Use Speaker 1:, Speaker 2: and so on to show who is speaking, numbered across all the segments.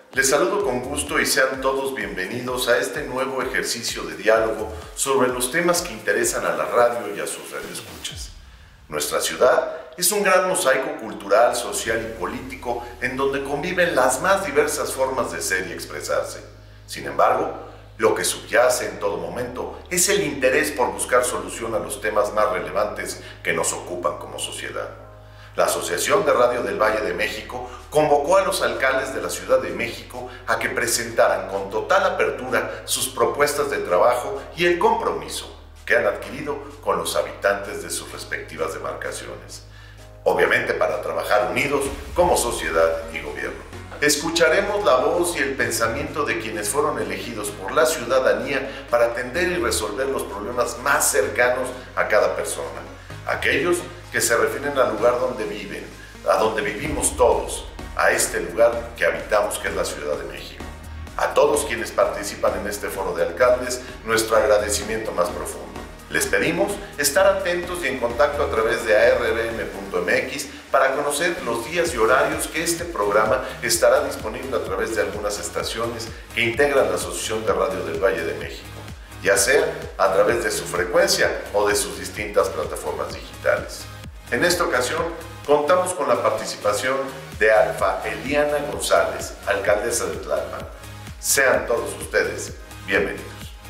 Speaker 1: Les saludo con gusto y sean todos bienvenidos a este nuevo ejercicio de diálogo sobre los temas que interesan a la radio y a sus radioescuchas. Nuestra ciudad es un gran mosaico cultural, social y político en donde conviven las más diversas formas de ser y expresarse. Sin embargo, lo que subyace en todo momento es el interés por buscar solución a los temas más relevantes que nos ocupan como sociedad. La Asociación de Radio del Valle de México convocó a los alcaldes de la Ciudad de México a que presentaran con total apertura sus propuestas de trabajo y el compromiso que han adquirido con los habitantes de sus respectivas demarcaciones. Obviamente para trabajar unidos como sociedad y gobierno. Escucharemos la voz y el pensamiento de quienes fueron elegidos por la ciudadanía para atender y resolver los problemas más cercanos a cada persona. Aquellos que se refieren al lugar donde viven, a donde vivimos todos, a este lugar que habitamos, que es la Ciudad de México. A todos quienes participan en este foro de alcaldes, nuestro agradecimiento más profundo. Les pedimos estar atentos y en contacto a través de arbm.mx para conocer los días y horarios que este programa estará disponible a través de algunas estaciones que integran la Asociación de Radio del Valle de México, ya sea a través de su frecuencia o de sus distintas plataformas digitales. En esta ocasión, contamos con la participación de Alfa Eliana González, alcaldesa de Tlalpan. Sean todos ustedes bienvenidos.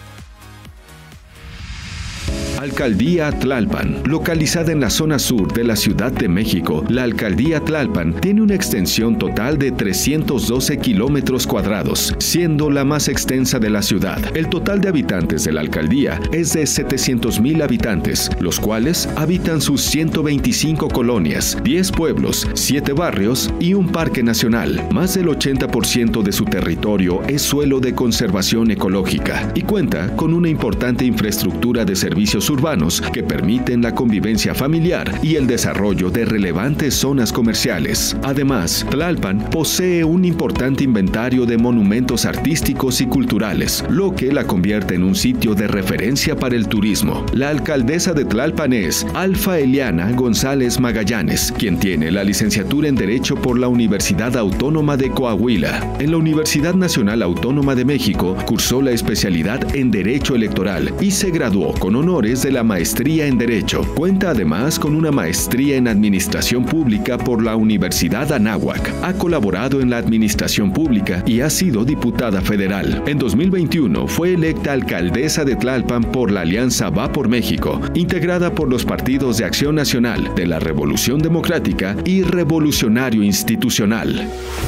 Speaker 2: Alcaldía Tlalpan, localizada en la zona sur de la Ciudad de México, la Alcaldía Tlalpan tiene una extensión total de 312 kilómetros cuadrados, siendo la más extensa de la ciudad. El total de habitantes de la alcaldía es de 700,000 habitantes, los cuales habitan sus 125 colonias, 10 pueblos, 7 barrios y un parque nacional. Más del 80% de su territorio es suelo de conservación ecológica y cuenta con una importante infraestructura de servicios urbanos que permiten la convivencia familiar y el desarrollo de relevantes zonas comerciales. Además, Tlalpan posee un importante inventario de monumentos artísticos y culturales, lo que la convierte en un sitio de referencia para el turismo. La alcaldesa de Tlalpan es Alfa Eliana González Magallanes, quien tiene la licenciatura en Derecho por la Universidad Autónoma de Coahuila. En la Universidad Nacional Autónoma de México cursó la especialidad en Derecho Electoral y se graduó con honores de la maestría en Derecho. Cuenta además con una maestría en Administración Pública por la Universidad Anáhuac. Ha colaborado en la administración pública y ha sido diputada federal. En 2021 fue electa alcaldesa de Tlalpan por la Alianza Va por México, integrada por los partidos de Acción Nacional, de la Revolución Democrática y Revolucionario Institucional.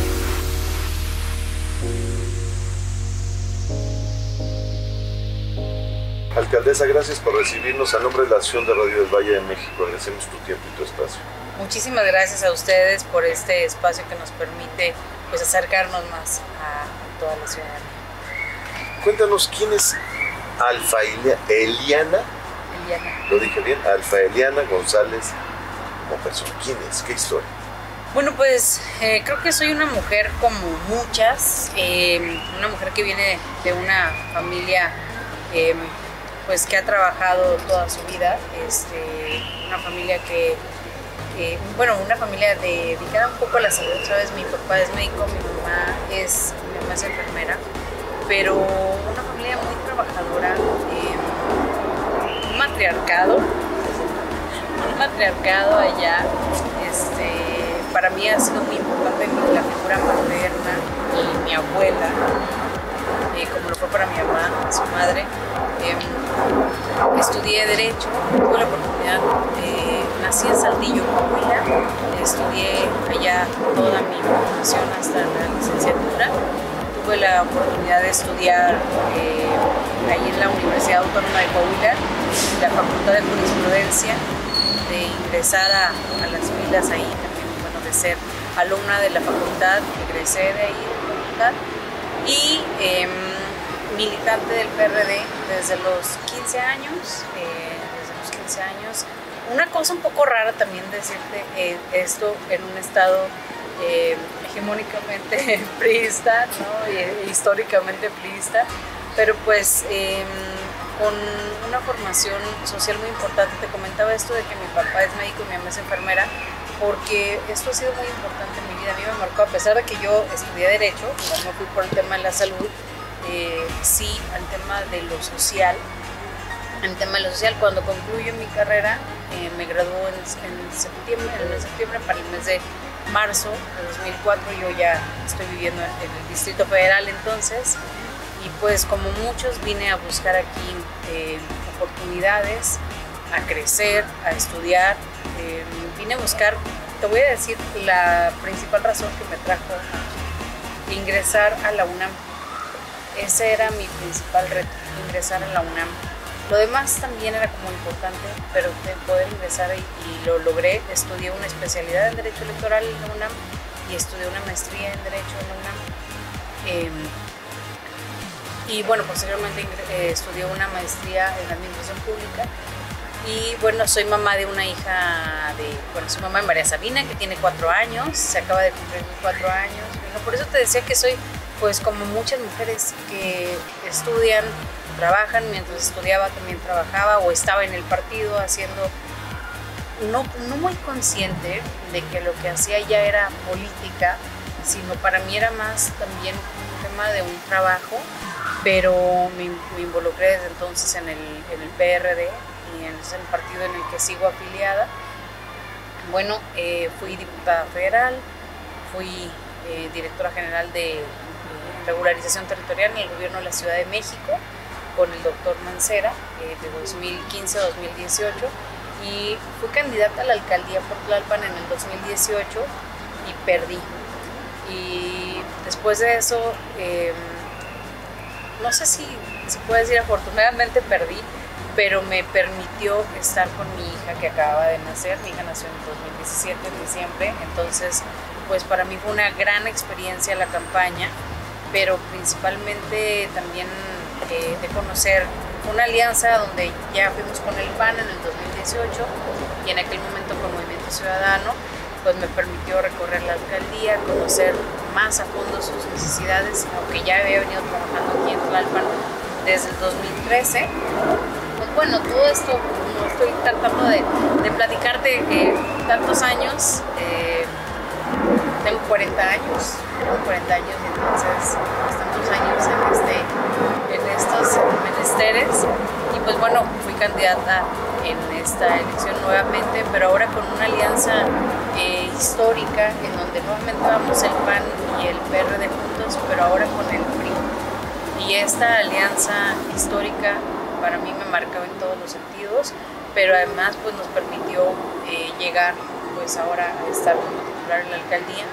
Speaker 1: Alcaldesa, gracias por recibirnos. A nombre de la Asociación de Radio del Valle de México, agradecemos tu tiempo y tu espacio.
Speaker 3: Muchísimas gracias a ustedes por este espacio que nos permite acercarnos más a toda la ciudadanía.
Speaker 1: Cuéntanos, ¿quién es Alfa Eliana? ¿Lo dije bien? Alfa Eliana González como persona. ¿Quién es? ¿Qué historia?
Speaker 3: Bueno, creo que soy una mujer como muchas, una mujer que viene de una familia que ha trabajado toda su vida, una familia una familia dedicada un poco a la salud, ¿sabes? Mi papá es médico, mi mamá es enfermera, pero una familia muy trabajadora, un matriarcado allá, para mí ha sido muy importante la figura materna y mi abuela, como lo fue para mi mamá, su madre. Estudié Derecho, tuve la oportunidad, nací en Saltillo, Coahuila, estudié allá toda mi formación hasta la licenciatura. Tuve la oportunidad de estudiar ahí en la Universidad Autónoma de Coahuila, la Facultad de Jurisprudencia, de ingresar a las filas ahí también, de ser alumna de la facultad, egresé de ahí de la facultad y militante del PRD desde los 15 años. Una cosa un poco rara también decirte esto en un estado hegemónicamente priista, ¿no? Históricamente priista, pero con una formación social muy importante. Te comentaba esto de que mi papá es médico y mi mamá es enfermera, porque esto ha sido muy importante en mi vida. A mí me marcó, a pesar de que yo estudié Derecho, no fui por el tema de la salud, sí al tema de lo social. En tema de lo social, cuando concluyo mi carrera, me graduó en septiembre, para el mes de marzo de 2004, yo ya estoy viviendo en el Distrito Federal entonces, y pues como muchos vine a buscar aquí oportunidades, a crecer, a estudiar, vine a buscar, te voy a decir la principal razón que me trajo ingresar a la UNAM. Ese era mi principal reto, ingresar a la UNAM. Lo demás también era como importante, pero de poder ingresar y lo logré. Estudié una especialidad en Derecho Electoral en la UNAM y estudié una maestría en Derecho en la UNAM. Y bueno, posteriormente estudié una maestría en Administración Pública. Y bueno, soy mamá de una hija soy mamá de María Sabina, que tiene 4 años, se acaba de cumplir 4 años. Bueno, por eso te decía que soy, pues como muchas mujeres que estudian, trabajan, mientras estudiaba también trabajaba o estaba en el partido haciendo, no muy consciente de que lo que hacía ya era política, sino para mí era más también un tema de un trabajo, pero me involucré desde entonces en el PRD y es el partido en el que sigo afiliada. Bueno, fui diputada federal, fui directora general de regularización territorial en el gobierno de la Ciudad de México con el doctor Mancera de 2015 a 2018 y fui candidata a la alcaldía por Tlalpan en el 2018 y perdí. Y después de eso, no sé si se puede decir afortunadamente perdí, pero me permitió estar con mi hija que acababa de nacer. Mi hija nació en 2017, en diciembre, entonces pues para mí fue una gran experiencia la campaña, pero principalmente también de conocer una alianza donde ya fuimos con el PAN en el 2018 y en aquel momento con Movimiento Ciudadano, pues me permitió recorrer la alcaldía, conocer más a fondo sus necesidades, aunque ya había venido trabajando aquí en Tlalpan desde el 2013. Pues bueno, todo esto, como estoy tratando de platicarte tantos años, tengo 40 años, y entonces tantos años en estos menesteres, y pues bueno, fui candidata en esta elección nuevamente, pero ahora con una alianza histórica en donde nuevamente vamos el PAN y el PRD juntos, pero ahora con el PRI. Y esta alianza histórica para mí me marcó en todos los sentidos, pero además pues nos permitió llegar pues ahora a estar como titular en la alcaldía.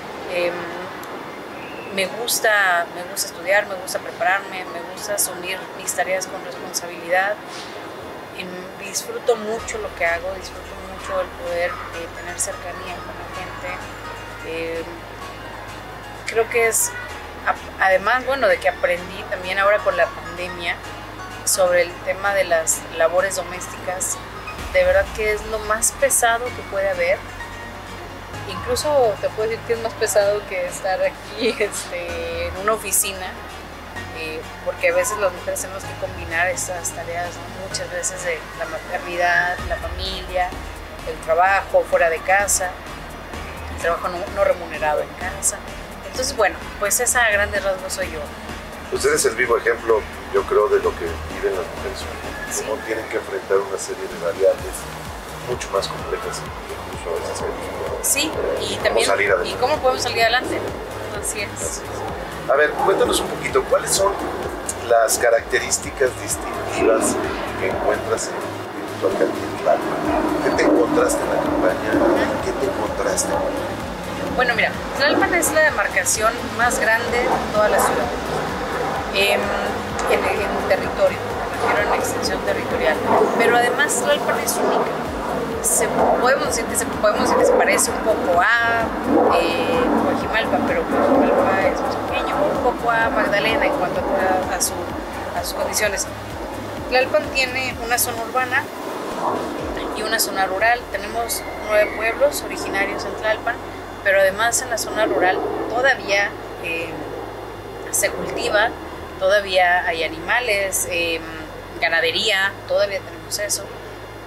Speaker 3: Me gusta estudiar, me gusta prepararme, me gusta asumir mis tareas con responsabilidad. Disfruto mucho lo que hago, disfruto mucho el poder tener cercanía con la gente. Creo que es, además, bueno, de que aprendí también ahora con la pandemia sobre el tema de las labores domésticas, de verdad que es lo más pesado que puede haber. Incluso te puedo decir que es más pesado que estar aquí en una oficina, porque a veces las mujeres tenemos que combinar estas tareas, ¿no? Muchas veces de la maternidad, la familia, el trabajo fuera de casa, el trabajo no remunerado en casa. Entonces, bueno, pues esa a grandes rasgos soy yo.
Speaker 1: Usted es el vivo ejemplo, yo creo, de lo que viven las mujeres hoy.
Speaker 3: Sí.
Speaker 1: Cómo tienen que enfrentar una serie de variables mucho más complejas, incluso a veces.
Speaker 3: Sí, y también, ¿y cómo podemos salir adelante? Así es.
Speaker 1: A ver, cuéntanos un poquito, ¿cuáles son las características distintivas que encuentras en tu alcaldía? ¿Qué te encontraste en la campaña? ¿Qué te encontraste?
Speaker 3: Bueno, mira, Tlalpan es la demarcación más grande de toda la ciudad. En territorio, me refiero en extensión territorial. Pero además Tlalpan es única. Podemos decir que se parece un poco a Coajimalpa, pero Coajimalpa es más pequeño, un poco a Magdalena en cuanto a sus condiciones. Tlalpan tiene una zona urbana y una zona rural. Tenemos 9 pueblos originarios en Tlalpan, pero además en la zona rural todavía se cultiva, todavía hay animales, ganadería, todavía tenemos eso.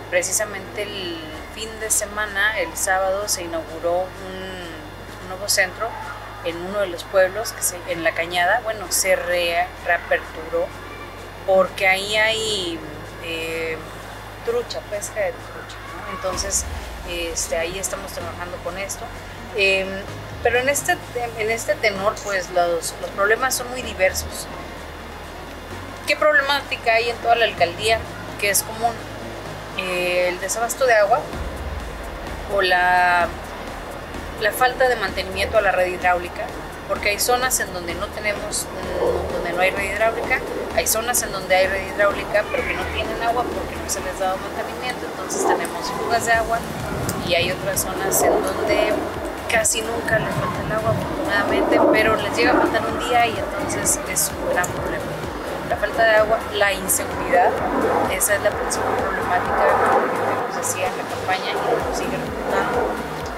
Speaker 3: precisamente el fin de semana, el sábado, se inauguró un nuevo centro en uno de los pueblos, en La Cañada. Bueno, se reaperturó porque ahí hay trucha, pesca de trucha, ¿no? Entonces ahí estamos trabajando con esto. Pero en este tenor, pues los problemas son muy diversos. ¿Qué problemática hay en toda la alcaldía que es común? El desabasto de agua o la falta de mantenimiento a la red hidráulica, porque hay zonas en donde donde no hay red hidráulica, hay zonas en donde hay red hidráulica pero que no tienen agua porque no se les ha dado mantenimiento, entonces tenemos fugas de agua, y hay otras zonas en donde casi nunca les falta el agua, afortunadamente, pero les llega a faltar un día y entonces es un gran problema. La falta de agua, la inseguridad, esa es la principal problemática que nos decía en la campaña y nos sigue reportando.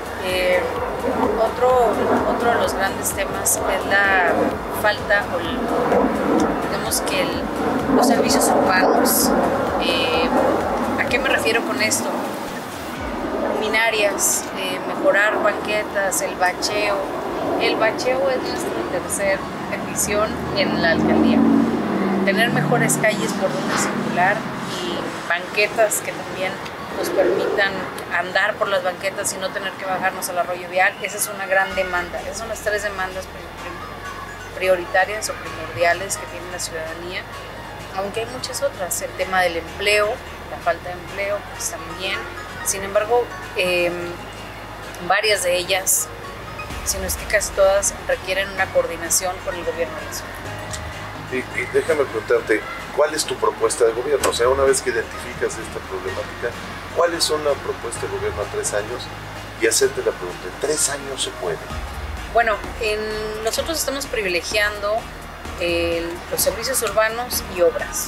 Speaker 3: Otro de los grandes temas es la falta, digamos que los servicios urbanos. ¿A qué me refiero con esto? Luminarias, mejorar banquetas, el bacheo. El bacheo es nuestra tercera petición en la alcaldía. Tener mejores calles por donde circular y banquetas que también nos permitan andar por las banquetas y no tener que bajarnos al arroyo vial. Esa es una gran demanda. Esas son las 3 demandas prioritarias o primordiales que tiene la ciudadanía, aunque hay muchas otras. El tema del empleo, la falta de empleo, pues también. Sin embargo, varias de ellas, si no es que casi todas, requieren una coordinación con el gobierno nacional.
Speaker 1: Y déjame preguntarte, ¿cuál es tu propuesta de gobierno? O sea, una vez que identificas esta problemática, ¿cuál es una propuesta de gobierno a 3 años? Y hacerte la pregunta, ¿en 3 años se puede?
Speaker 3: Bueno, nosotros estamos privilegiando los servicios urbanos y obras.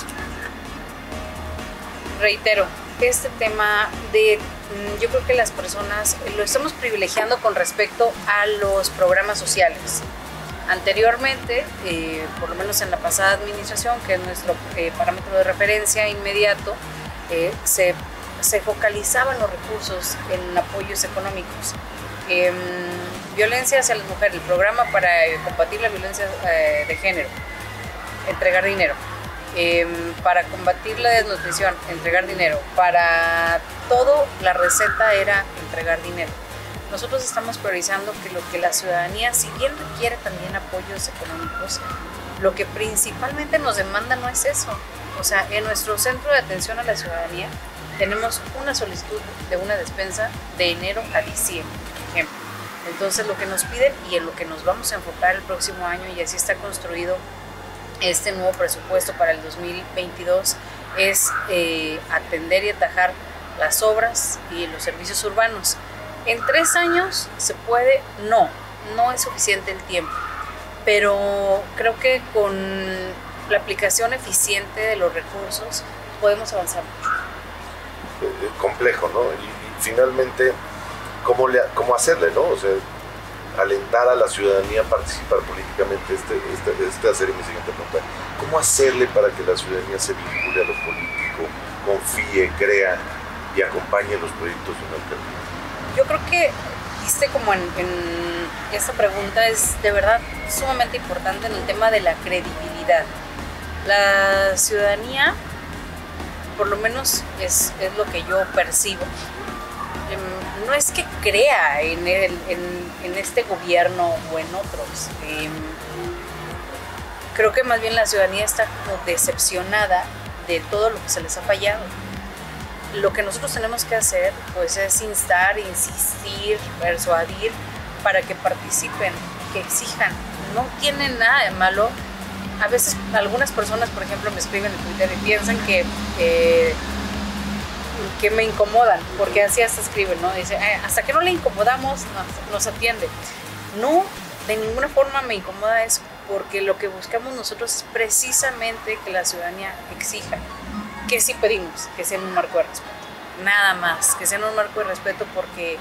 Speaker 3: Reitero, este tema yo creo que las personas lo estamos privilegiando con respecto a los programas sociales. Anteriormente, por lo menos en la pasada administración, que es nuestro parámetro de referencia inmediato, se focalizaban los recursos en apoyos económicos. Violencia hacia las mujeres, el programa para combatir la violencia de género, entregar dinero. Para combatir la desnutrición, entregar dinero. Para todo, la receta era entregar dinero. Nosotros estamos priorizando que lo que la ciudadanía, si bien requiere también apoyos económicos, lo que principalmente nos demanda no es eso. O sea, en nuestro centro de atención a la ciudadanía tenemos una solicitud de una despensa de enero a diciembre, por ejemplo. Entonces, lo que nos piden y en lo que nos vamos a enfocar el próximo año, y así está construido este nuevo presupuesto para el 2022, es atender y atajar las obras y los servicios urbanos. ¿En 3 años se puede? No es suficiente el tiempo, pero creo que con la aplicación eficiente de los recursos podemos avanzar mucho.
Speaker 1: Complejo, ¿no? Y finalmente, ¿cómo hacerle, no? O sea, alentar a la ciudadanía a participar políticamente. Esta sería mi siguiente pregunta. ¿Cómo hacerle para que la ciudadanía se vincule a lo político, confíe, crea y acompañe los proyectos de una alcaldía?
Speaker 3: Yo creo que como en esta pregunta es de verdad sumamente importante en el tema de la credibilidad. La ciudadanía, por lo menos es lo que yo percibo, no es que crea en este gobierno o en otros. Creo que más bien la ciudadanía está como decepcionada de todo lo que se les ha fallado. Lo que nosotros tenemos que hacer, pues, es instar, insistir, persuadir para que participen, que exijan. No tienen nada de malo. A veces algunas personas, por ejemplo, me escriben en Twitter y piensan que me incomodan, porque así hasta escriben, ¿no? Dice, hasta que no le incomodamos, nos atiende. No, de ninguna forma me incomoda eso, porque lo que buscamos nosotros es precisamente que la ciudadanía exija. Que sí pedimos, que sea en un marco de respeto, nada más, que sea en un marco de respeto, porque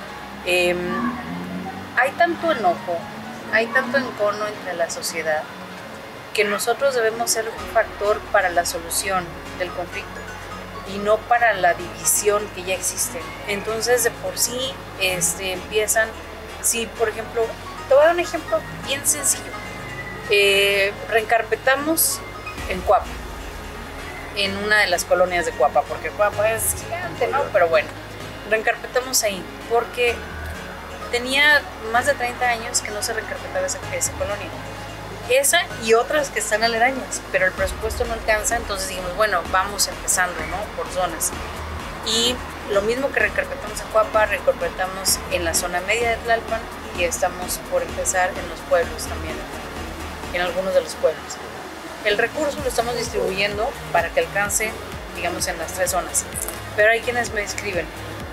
Speaker 3: hay tanto enojo, hay tanto encono entre la sociedad, que nosotros debemos ser un factor para la solución del conflicto. y no para la división que ya existe. Entonces, de por sí empiezan, si por ejemplo, te voy a dar un ejemplo bien sencillo. Reencarpetamos en Cuapa, en una de las colonias de Cuapa, porque Cuapa es gigante, ¿no? Pero bueno, reencarpetamos ahí, porque tenía más de 30 años que no se reencarpetaba esa colonia. Esa y otras que están aledañas, pero el presupuesto no alcanza, entonces dijimos, bueno, vamos empezando, ¿no? Por zonas. Y lo mismo que reencarpetamos en Cuapa, reencarpetamos en la zona media de Tlalpan y estamos por empezar en los pueblos también, en algunos de los pueblos. El recurso lo estamos distribuyendo para que alcance, digamos, en las 3 zonas. Pero hay quienes me escriben,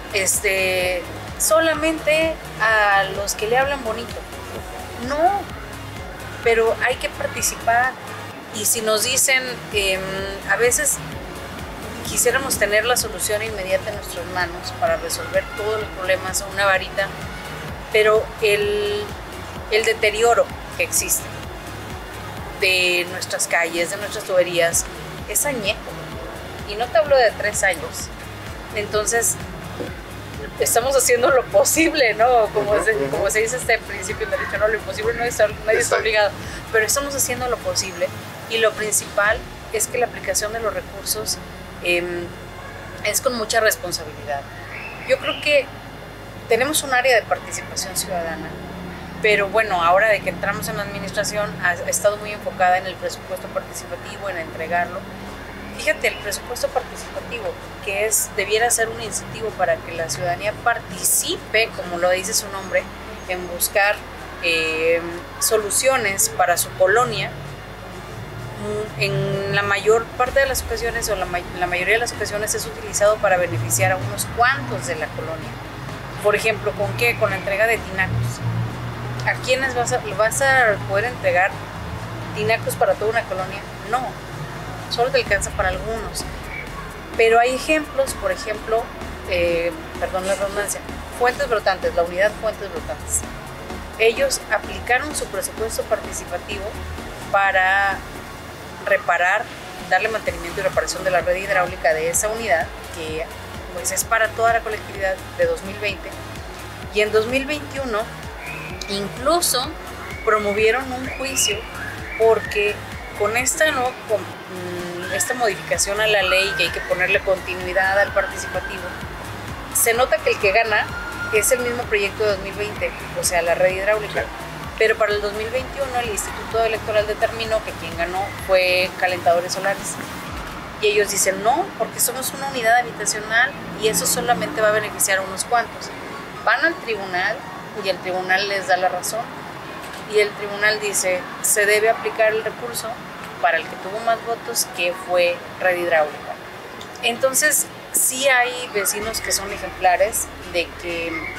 Speaker 3: solamente a los que le hablan bonito. No, pero hay que participar. Y si nos dicen, a veces quisiéramos tener la solución inmediata en nuestras manos para resolver todos los problemas, una varita, pero el deterioro que existe de nuestras calles, de nuestras tuberías, es añejo. Y no te hablo de 3 años. Entonces, estamos haciendo lo posible, ¿no? Como se dice este principio en derecho, ¿no? Lo imposible nadie está obligado. Pero estamos haciendo lo posible. Y lo principal es que la aplicación de los recursos es con mucha responsabilidad. Yo creo que tenemos un área de participación ciudadana, pero bueno, ahora de que entramos en la administración ha estado muy enfocada en el presupuesto participativo, en entregarlo. Fíjate, el presupuesto participativo, que debiera ser un incentivo para que la ciudadanía participe, como lo dice su nombre, en buscar soluciones para su colonia. En la mayor parte de las ocasiones, o la mayoría de las ocasiones, es utilizado para beneficiar a unos cuantos de la colonia. Por ejemplo, ¿con qué? Con la entrega de tinacos. ¿A quiénes vas a poder entregar tinacos para toda una colonia? No, solo te alcanza para algunos. Pero hay ejemplos, por ejemplo, perdón la redundancia, Fuentes Brotantes, la unidad Fuentes Brotantes. Ellos aplicaron su presupuesto participativo para reparar, darle mantenimiento y reparación de la red hidráulica de esa unidad, que pues es para toda la colectividad de 2020. Y en 2021 incluso promovieron un juicio porque con esta modificación a la ley, que hay que ponerle continuidad al participativo, se nota que el que gana es el mismo proyecto de 2020, o sea, la red hidráulica. Pero para el 2021 el Instituto Electoral determinó que quien ganó fue calentadores solares. Y ellos dicen, no, porque somos una unidad habitacional y eso solamente va a beneficiar a unos cuantos. Van al tribunal y el tribunal les da la razón. Y el tribunal dice, se debe aplicar el recurso para el que tuvo más votos, que fue red hidráulica. Entonces, sí hay vecinos que son ejemplares de que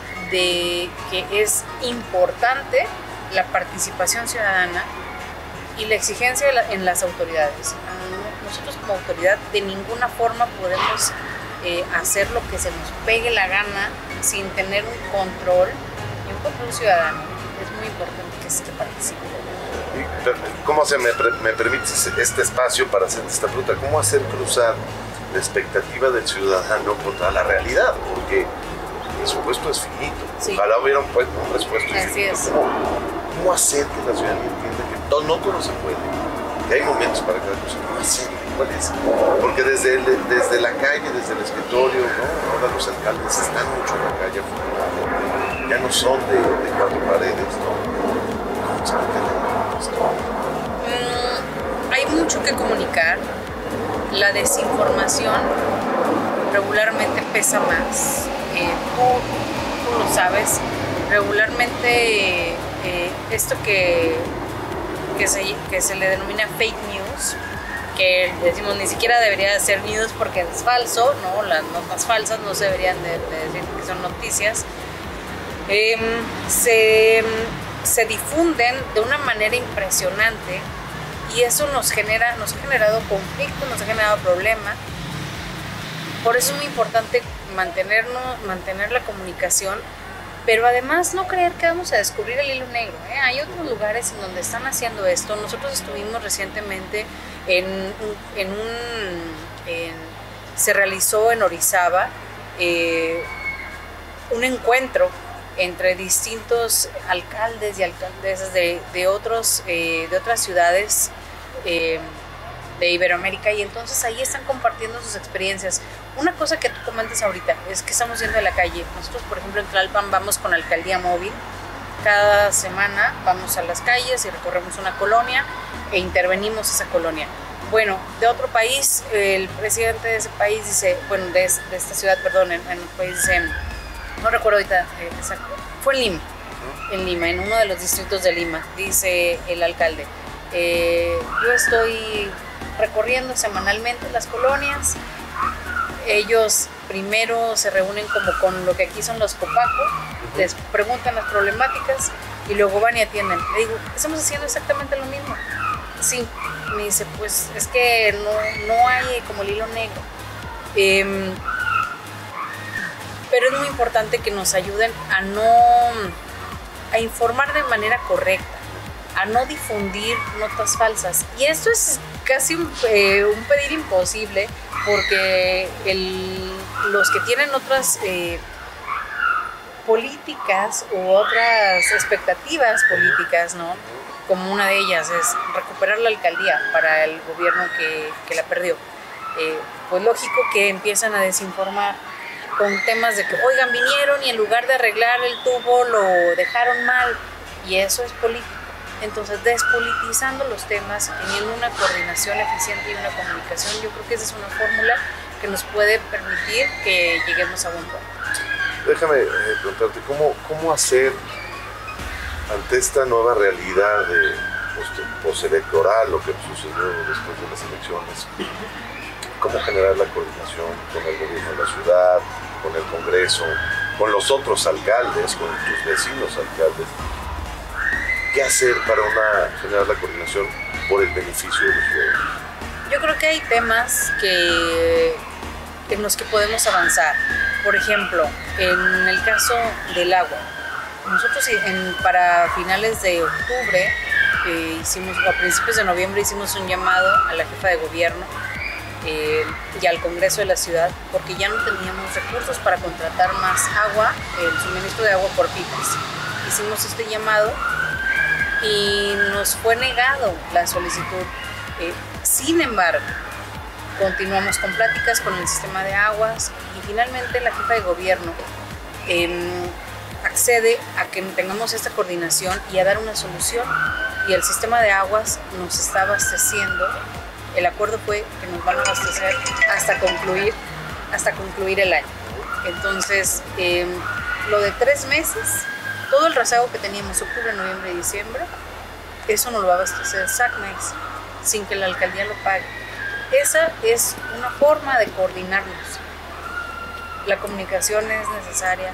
Speaker 3: es importante la participación ciudadana y la exigencia en las autoridades. Nosotros como autoridad de ninguna forma podemos hacer lo que se nos pegue la gana sin tener un control ciudadano. Es muy importante que se participe.
Speaker 1: ¿Cómo me permites este espacio para hacer esta pregunta? ¿Cómo hacer cruzar la expectativa del ciudadano contra la realidad? Porque el presupuesto es finito. Sí. Ojalá hubiera un presupuesto infinito. ¿Cómo hacer que la ciudadanía entienda que no todo se puede? Que hay momentos para cada cosa. ¿Cómo hacer? ¿Cuál es? Porque desde la calle, desde el escritorio, ¿no? Ahora los alcaldes están mucho en la calle, ya no son de 4 paredes, ¿no? ¿Cómo explicar esto?
Speaker 3: Hay mucho que comunicar. La desinformación regularmente pesa más. Tú lo sabes. Regularmente esto que se le denomina fake news, que decimos ni siquiera debería ser news porque es falso, ¿no? Las notas falsas no se deberían de decir que son noticias. Se difunden de una manera impresionante y eso nos ha generado conflicto, nos ha generado problema. Por eso es muy importante mantener la comunicación, pero además no creer que vamos a descubrir el hilo negro, ¿eh? Hay otros lugares en donde están haciendo esto. Nosotros estuvimos recientemente se realizó en Orizaba un encuentro entre distintos alcaldes y alcaldesas de otras ciudades de Iberoamérica, y entonces ahí están compartiendo sus experiencias. Una cosa que tú comentas ahorita es que estamos yendo a la calle. Nosotros, por ejemplo, en Tlalpan vamos con Alcaldía Móvil. Cada semana vamos a las calles y recorremos una colonia e intervenimos esa colonia. Bueno, de otro país, el presidente de ese país dice, bueno, de esta ciudad, perdón, en el país dice, no recuerdo ahorita exacto, fue en Lima, en uno de los distritos de Lima, dice el alcalde, yo estoy recorriendo semanalmente las colonias, ellos primero se reúnen como con lo que aquí son los copacos, les preguntan las problemáticas y luego van y atienden. Le digo, estamos haciendo exactamente lo mismo. Sí, me dice, pues es que no hay como el hilo negro. Pero es muy importante que nos ayuden a informar de manera correcta, a no difundir notas falsas. Y esto es casi un pedir imposible, porque los que tienen otras políticas u otras expectativas políticas, ¿no? Como una de ellas es recuperar la alcaldía para el gobierno que la perdió. Pues lógico que empiezan a desinformar con temas de que, oigan, vinieron y en lugar de arreglar el tubo lo dejaron mal, y eso es político. Entonces, despolitizando los temas y teniendo una coordinación eficiente y una comunicación, yo creo que esa es una fórmula que nos puede permitir que lleguemos a buen puerto.
Speaker 1: Déjame preguntarte, ¿cómo hacer ante esta nueva realidad de postelectoral, lo que sucedió después de las elecciones? ¿Cómo generar la coordinación con el gobierno de la ciudad, con el Congreso, con los otros alcaldes, con tus vecinos alcaldes? ¿Qué hacer para generar la coordinación por el beneficio de los ciudadanos?
Speaker 3: Yo creo que hay temas en los que podemos avanzar. Por ejemplo, en el caso del agua, nosotros para finales de octubre, a principios de noviembre hicimos un llamado a la jefa de gobierno y al Congreso de la ciudad, porque ya no teníamos recursos para contratar más agua, el suministro de agua por pipas. Hicimos este llamado y nos fue negado la solicitud. Sin embargo, continuamos con pláticas con el sistema de aguas y finalmente la jefa de gobierno accede a que tengamos esta coordinación y a dar una solución, y el sistema de aguas nos está abasteciendo. El acuerdo fue que nos van a abastecer hasta concluir el año. Entonces, lo de 3 meses, todo el rezago que teníamos octubre, noviembre y diciembre, eso nos lo va a abastecer SACMEX sin que la alcaldía lo pague. Esa es una forma de coordinarnos. La comunicación es necesaria.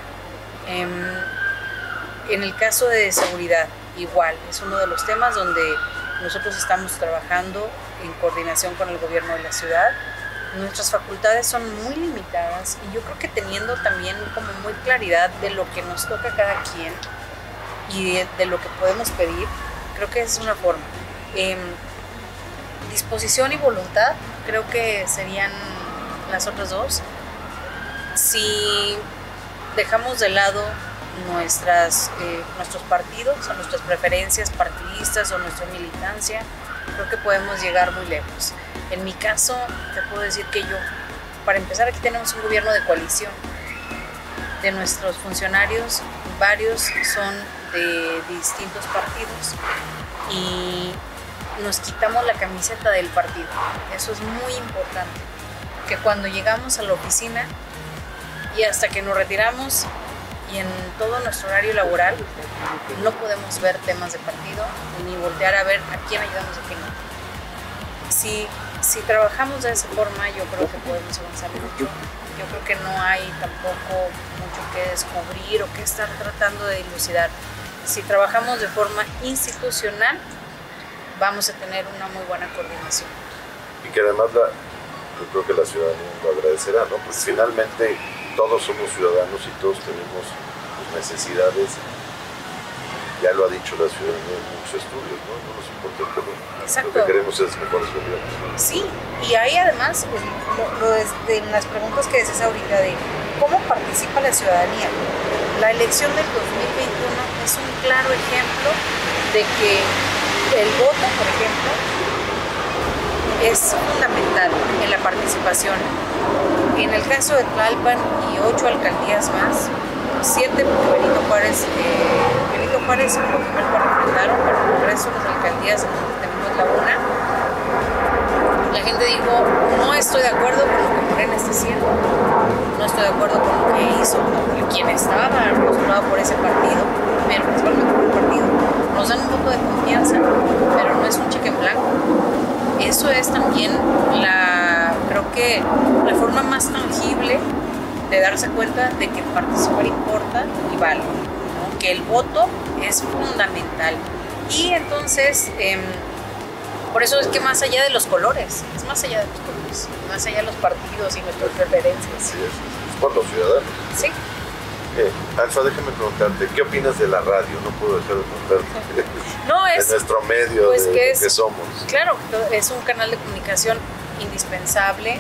Speaker 3: En el caso de seguridad, igual, es uno de los temas donde nosotros estamos trabajando en coordinación con el gobierno de la ciudad. Nuestras facultades son muy limitadas y yo creo que teniendo también como muy claridad de lo que nos toca a cada quien y de lo que podemos pedir, creo que es una forma. Disposición y voluntad creo que serían las otras dos. Si dejamos de lado nuestros partidos o nuestras preferencias partidistas o nuestra militancia, creo que podemos llegar muy lejos. En mi caso, te puedo decir que para empezar, aquí tenemos un gobierno de coalición. De nuestros funcionarios, varios son de distintos partidos y nos quitamos la camiseta del partido. Eso es muy importante, que cuando llegamos a la oficina y hasta que nos retiramos y en todo nuestro horario laboral, no podemos ver temas de partido ni voltear a ver a quién ayudamos y a quién no. Si trabajamos de esa forma, yo creo que podemos avanzar mucho. Yo creo que no hay tampoco mucho que descubrir o que estar tratando de dilucidar. Si trabajamos de forma institucional, vamos a tener una muy buena coordinación.
Speaker 1: Y que además yo creo que la ciudadanía lo agradecerá, ¿no? Porque finalmente todos somos ciudadanos y todos tenemos necesidades ya lo ha dicho la ciudadanía en muchos estudios, ¿no? No nos importa el color.
Speaker 3: Exacto.
Speaker 1: Lo que queremos es mejores gobiernos.
Speaker 3: Sí, y hay además pues, de las preguntas que decías ahorita de cómo participa la ciudadanía. La elección del 2021 es un claro ejemplo de que el voto, por ejemplo, es fundamental en la participación. En el caso de Tlalpan y 8 alcaldías más, 7 porque Benito Juárez lo representaron, pero el resto de las alcaldías tenemos la una. La gente dijo, no estoy de acuerdo con lo que Morena está haciendo, no estoy de acuerdo con lo que hizo quien estaba postulado por ese partido, pero principalmente por el partido. Nos dan un voto de confianza, pero no es un cheque en blanco. Eso es también creo que la forma más tangible de darse cuenta de que participar importa y vale, ¿no? Que el voto es fundamental. Y entonces, por eso es que más allá de los colores, es más allá de los colores, más allá de los partidos y nuestras preferencias.
Speaker 1: Sí, es por los ciudadanos.
Speaker 3: Sí.
Speaker 1: Alfa, déjame preguntarte, ¿qué opinas de la radio? No puedo dejar de preguntarte.
Speaker 3: No, es
Speaker 1: de nuestro medio,
Speaker 3: pues
Speaker 1: de que somos.
Speaker 3: Claro, es un canal de comunicación indispensable.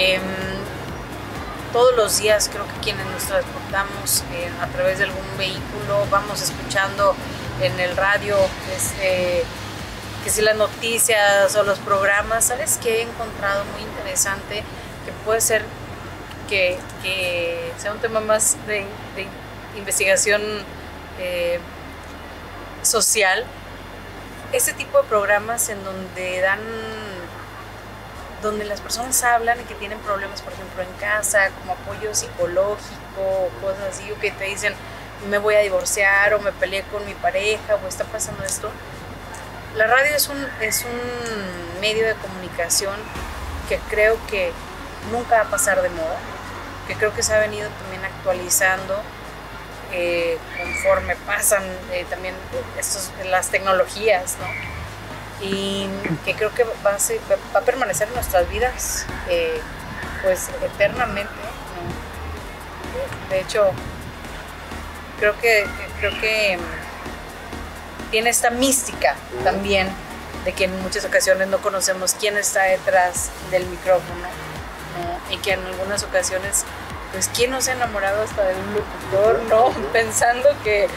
Speaker 3: Todos los días creo que quienes nos transportamos a través de algún vehículo vamos escuchando en el radio que si las noticias o los programas. ¿Sabes qué he encontrado muy interesante? Que puede ser que sea un tema más de investigación social. Este tipo de programas en donde las personas hablan y que tienen problemas, por ejemplo, en casa, como apoyo psicológico o cosas así, o que te dicen, me voy a divorciar, o me peleé con mi pareja, o está pasando esto. La radio es un medio de comunicación que creo que nunca va a pasar de moda, que creo que se ha venido también actualizando conforme pasan también las tecnologías, ¿no? Y que creo que va a permanecer en nuestras vidas pues eternamente, ¿no? De hecho, creo que tiene esta mística también de que en muchas ocasiones no conocemos quién está detrás del micrófono, ¿no? Y que en algunas ocasiones, pues quién no se ha enamorado hasta de un locutor, ¿no? Pensando que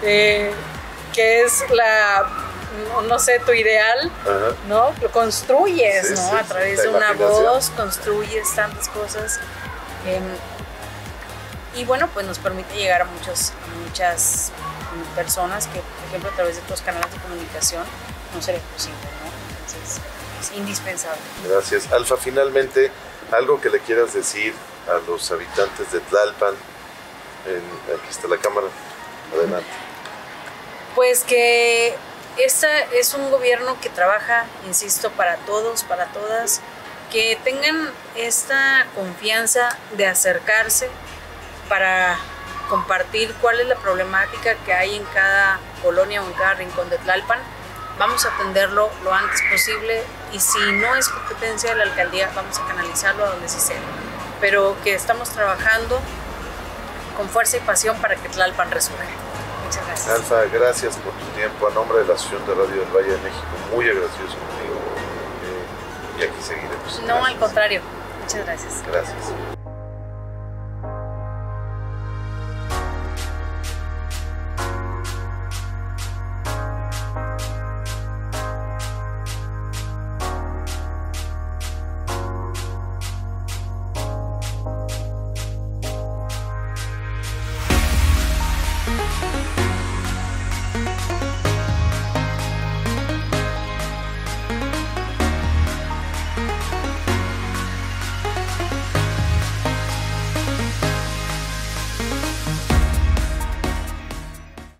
Speaker 3: es no sé, tu ideal, ¿no? Lo construyes, ¿no?
Speaker 1: Sí,
Speaker 3: a través de una voz, construyes tantas cosas. Y bueno, pues nos permite llegar a muchas personas que, por ejemplo, a través de otros canales de comunicación no sería posible, ¿no? Entonces, es indispensable.
Speaker 1: Gracias. Alfa, finalmente, algo que le quieras decir a los habitantes de Tlalpan. Aquí está la cámara. Adelante.
Speaker 3: Pues que este es un gobierno que trabaja, insisto, para todos, para todas, que tengan esta confianza de acercarse para compartir cuál es la problemática que hay en cada colonia o en cada rincón de Tlalpan. Vamos a atenderlo lo antes posible y si no es competencia de la alcaldía, vamos a canalizarlo a donde sí sea. Pero que estamos trabajando con fuerza y pasión para que Tlalpan resuelva. Muchas gracias.
Speaker 1: Alfa, gracias por tu tiempo. A nombre de la Asociación de Radio del Valle de México, muy agradecidos contigo. Y aquí seguiremos.
Speaker 3: No, al contrario. Muchas gracias.
Speaker 1: Gracias.